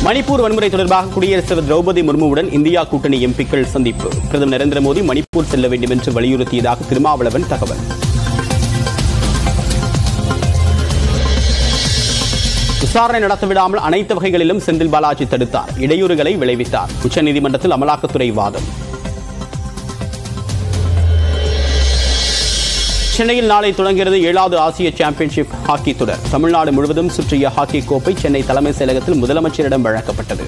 மணிப்பூர் வன்முறை தொடர்பாக குடியரசுத் தலைவர் திரௌபதி முர்முவுடன் இந்தியா கூட்டணி எம்பிக்கள் சந்திப்பு. பிரதமர் நரேந்திர மோடி மணிப்பூர் செல்ல வேண்டும் என்று வலியுறுத்தியதாக திருமாவளவன் தகவல். விசாரணை நடத்தவிடாமல் அனைத்து வகைகளிலும் செந்தில் பாலாஜி தடுத்தார். இடையூறுகளை விளைவித்தார். உச்சநீதிமன்றத்தில் அமலாக்கத்துறை வாதம். சென்னையில் நாளை தொடங்குகிறது 7வது ஆசிய சாம்பியன்ஷிப் ஹாக்கி தொடர். தமிழ்நாடு முழுவதும் சுற்றிய ஹாக்கி கோப்பை சென்னை தலைமைச் செயலகத்தில் முதலமைச்சரிடம் வழங்கப்பட்டது.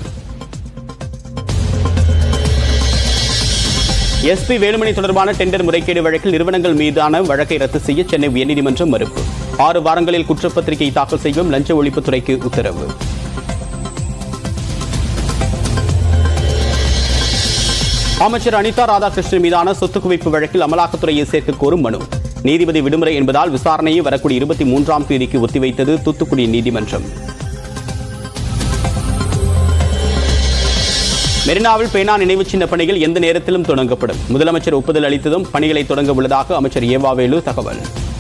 எஸ்பி வேலுமணி தொடர்பான டெண்டர் முறைகேடு வழக்கில் நிறுவனங்கள் மீதான வழக்கை ரத்து செய்ய சென்னை உயர்நீதிமன்றம் மறுப்பு. 6 வாரங்களில் குற்றப்பத்திரிகை தாக்கல் செய்யும் லஞ்ச ஒழிப்புத்துறைக்கு உத்தரவு. அமைச்சர் அனிதா ராதாகிருஷ்ணன் மீதான சொத்து குவிப்பு வழக்கில் அமலாக்கத்துறையை சேர்க்க கோரும் மனு. நீதிபதி விடுமுறை என்பதால் விசாரணையை வரக்கூடிய 23ஆம் தேதிக்கு ஒத்திவைத்தது தூத்துக்குடி நீதிமன்றம். மெரினாவில் பேனா நினைவு சின்ன பணிகள் எந்த நேரத்திலும் தொடங்கப்படும். முதலமைச்சர் ஒப்புதல் அளித்ததும் பணிகளை தொடங்க உள்ளதாக அமைச்சர் ஏவாவேலு தகவல்.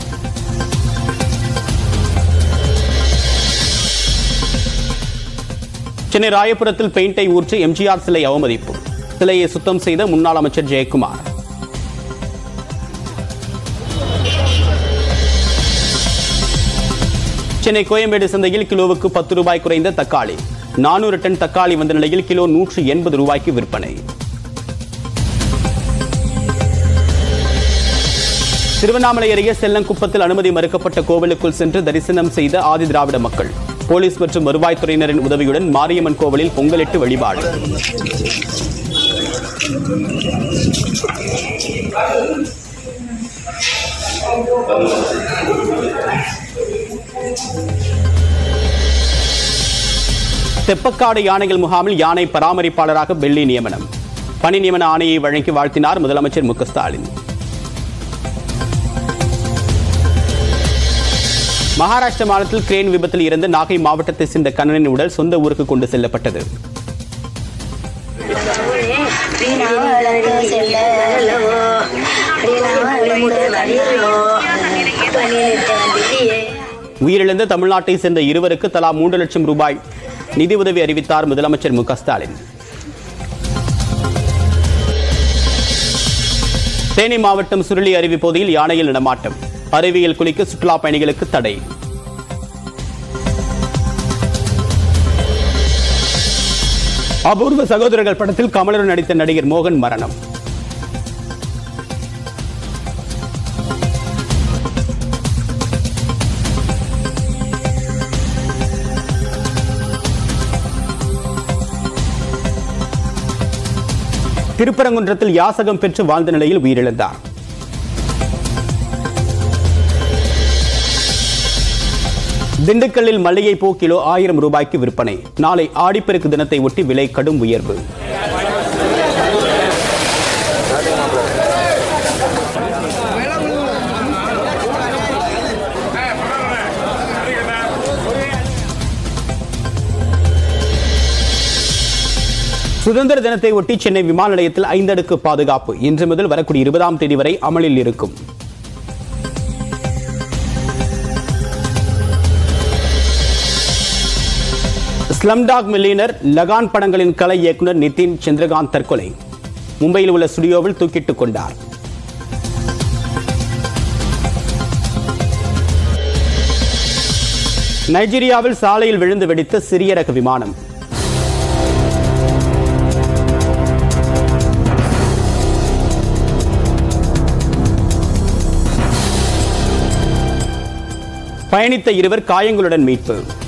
சென்னை ராயபுரத்தில் பெயிண்டை ஊற்றி எம்ஜிஆர் சிலை அவமதிப்பு. சிலையை சுத்தம் செய்த முன்னாள் அமைச்சர் ஜெயக்குமார். சென்னை கோயம்பேடு சந்தையில் கிலோவுக்கு 10 ரூபாய் குறைந்த தக்காளி. 400 டன் தக்காளி வந்த நிலையில் கிலோ 180 ரூபாய்க்கு விற்பனை. திருவண்ணாமலை அருகே செல்லங்குப்பத்தில் அனுமதி மறுக்கப்பட்ட கோவிலுக்குள் சென்று தரிசனம் செய்த ஆதி திராவிட மக்கள். போலீஸ் மற்றும் வருவாய்த்துறையினரின் உதவியுடன் மாரியம்மன் கோவிலில் பொங்கலிட்டு வழிபாடு. தெப்பக்காடு யானைகள் முகாமில் யானை பராமரிப்பாளராக பெல்லி நியமனம். பணி நியமன ஆணையை வழங்கி வாழ்த்தினார் முதலமைச்சர் மு க ஸ்டாலின். மகாராஷ்டிர மாநிலத்தில் கிரேன் விபத்தில் இறந்த நாகை மாவட்டத்தை சேர்ந்த கண்ணனின் உடல் சொந்த ஊருக்கு கொண்டு செல்லப்பட்டது. உயிரிழந்த தமிழ்நாட்டை சேர்ந்த இருவருக்கு தலா 3 லட்சம் ரூபாய் நிதி உதவி அறிவித்தார் முதலமைச்சர் மு க ஸ்டாலின். தேனி மாவட்டம் சுருளி அருவி பகுதியில் யானையில் நடமாட்டம். அருவியில் குளிக்க சுற்றுலா பயணிகளுக்கு தடை. அபூர்வ சகோதரர்கள் படத்தில் கமலுடன் நடித்த நடிகர் மோகன் மரணம். திருப்பரங்குன்றத்தில் யாசகம் பெற்று வாழ்ந்த நிலையில் உயிரிழந்தார். திண்டுக்கல்லில் மல்லிகைப்பூ கிலோ 1000 ரூபாய்க்கு விற்பனை. நாளை ஆடிப்பெருக்கு தினத்தை ஒட்டி விலை கடும் உயர்வு. சுதந்திர தினத்தை ஒட்டி சென்னை விமான நிலையத்தில் 5 அடுக்கு பாதுகாப்பு. இன்று முதல் வரக்கூடிய 20ஆம் தேதி வரை அமலில் இருக்கும். ஸ்லம்டாக் மில்லியனர் லகான் படங்களின் கலை இயக்குனர் நிதின் சந்திரகாந்த் தற்கொலை. மும்பையில் உள்ள ஸ்டுடியோவில் தூக்கிட்டுக் கொண்டார். நைஜீரியாவில் சாலையில் விழுந்து வெடித்த சிறிய ரக விமானம். பயணித்த இருவர் காயங்களுடன் மீட்பு.